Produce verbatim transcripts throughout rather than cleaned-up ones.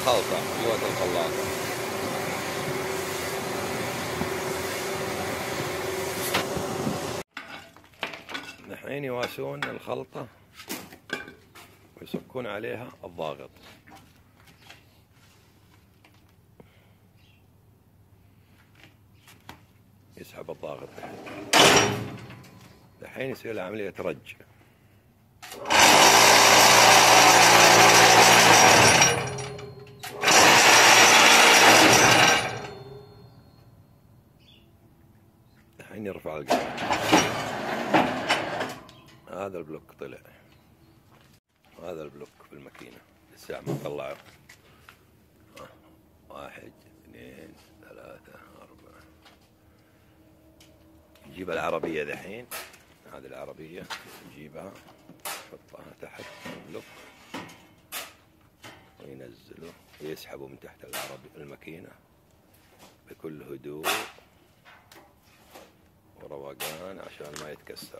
الخلطة جوة الخلاطة. الحين يواسون الخلطة ويصكون عليها الضاغط. يسحب الضاغط الحين يصير له عملية رج. الحين يرفع القلم. هذا البلوك طلع، هذا البلوك في الماكينة لسه ما طلعه. واحد اثنين ثلاثة أربعة. نجيب العربية دحين، هذه العربية نجيبها نحطها تحت البلوك وينزله ويسحبه من تحت العربية الماكينة بكل هدوء وروقان عشان ما يتكسر.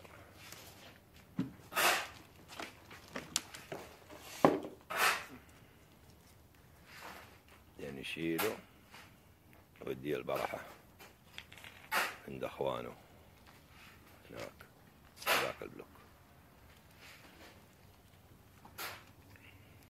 يعني يشيله ويوديه البرحة عند اخوانه هناك ذاك البلوك.